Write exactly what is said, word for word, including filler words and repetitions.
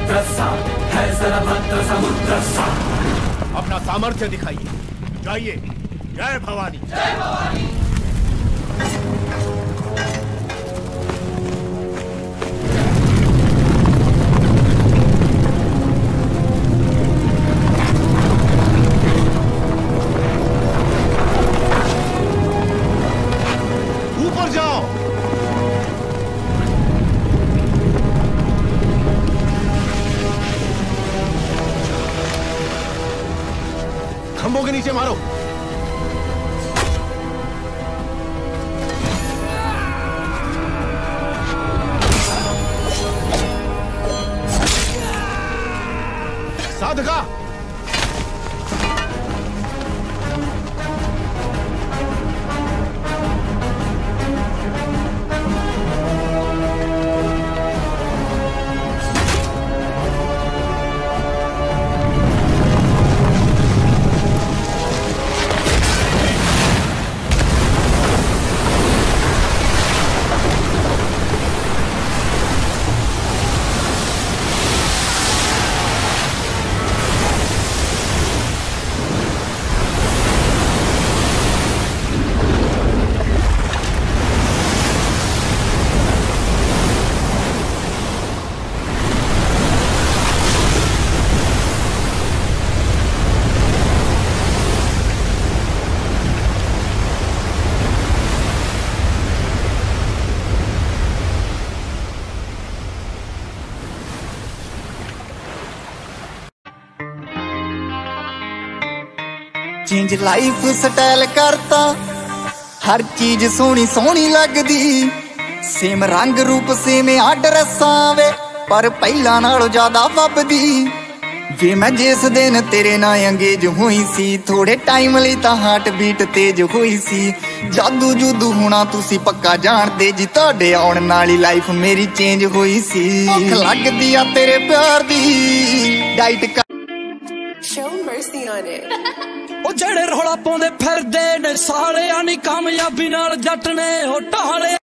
रुद्र सा है सरभद्र समुद्र सा। अपना सामर्थ्य दिखाइए, जाइए। जय भवानी। जय भवानी। ऊपर जाओ। खंभों के नीचे मारो। साधका। चेंज लाइफ स्टाइल करता, हर चीज सोहनी सोहनी लगदी। सेम रंग रूप सेम ड्रेसां वे, पर पहला नालों ज्यादा वबदी। वे मैं जिस दिन तेरे नाल अंगेज हुई सी, थोड़े टाइम लई तां हार्ट बीट तेज हुई सी। जादू जूदू होना तुसी पक्का जानदे जी, तुहाडे आउण नाल ही लाइफ मेरी चेंज हुई सी। भुख लगदी आ तेरे प्यार दी, डाइट Show mercy on it. ओ जड़े रौला पाउंदे फिरदे ने सारे आनी कामयाबी नाल जट ने हो ढाले।